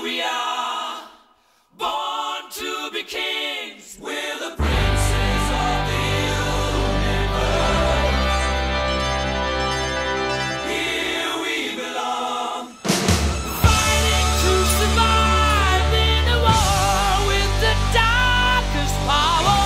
we are, born to be kings. We're the princes of the universe. Here we belong, fighting to survive in a war with the darkest power.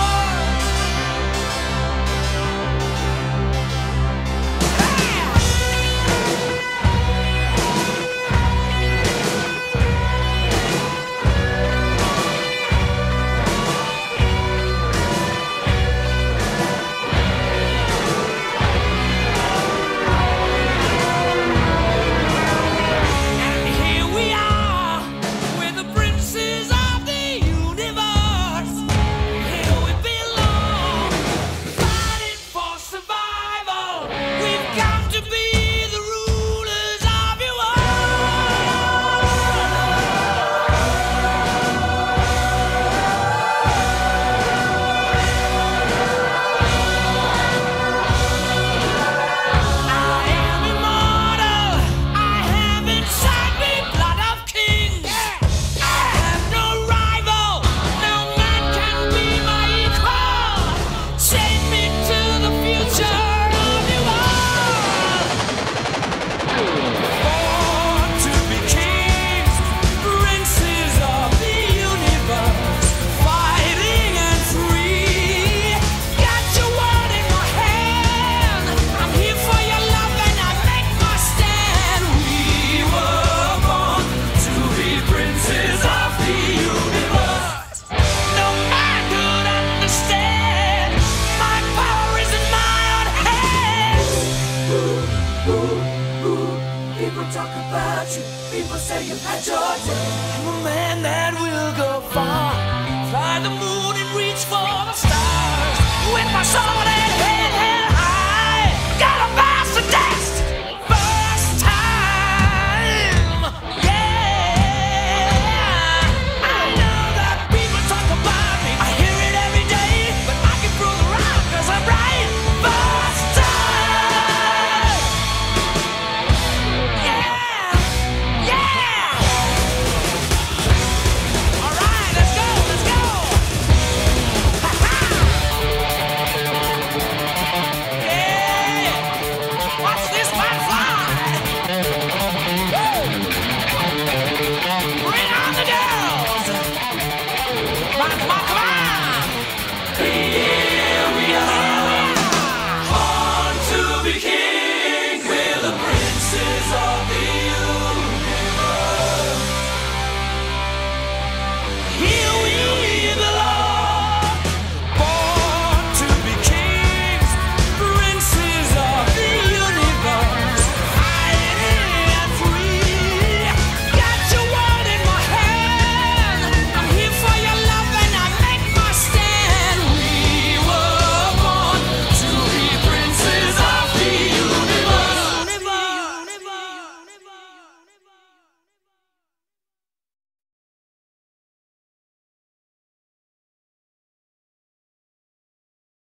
People say you've had your day. I'm a man that will go far, fly the moon and reach for the stars with my sword.